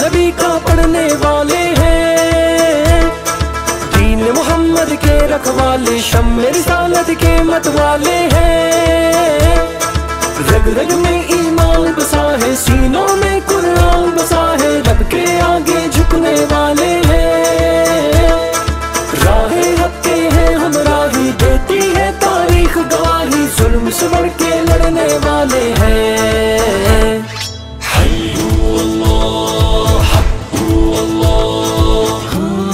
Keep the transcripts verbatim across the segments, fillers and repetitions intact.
नबी का पढ़ने वाले हैं, दीन मोहम्मद के रखवाले, शम्मे रिसालत के मत वाले हैं। रग रग में ईमान बसा है, सीनों में कुरान बसा है, रब के आगे झुकने वाले हैं। राहे हक के हैं हम राही, देती है तारीख गवाही, जुल्म से बढ़ के लड़ने वाले हैं। हय्यु अल्लाह हक्कु अल्लाह,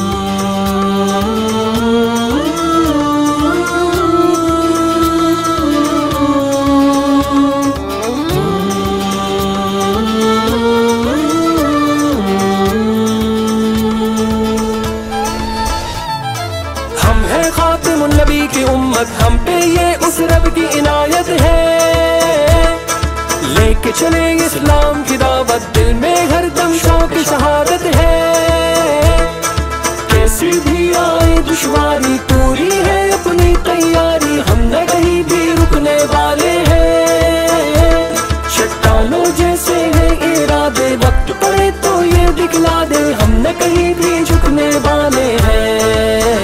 हम है खातिमुन नबी की उम्मत, हम पे ये उस रब की इनायत है। लेके चले इस्लाम की दावत, दिल में हर दम शौक शहादत है। कैसी भी आए दुश्वारी, पूरी है अपनी तैयारी, हम न कहीं भी रुकने वाले हैं। चट्टानों जैसे है इरादे, वक्त पड़े तो ये दिखला दे, हम न कहीं भी झुकने वाले हैं।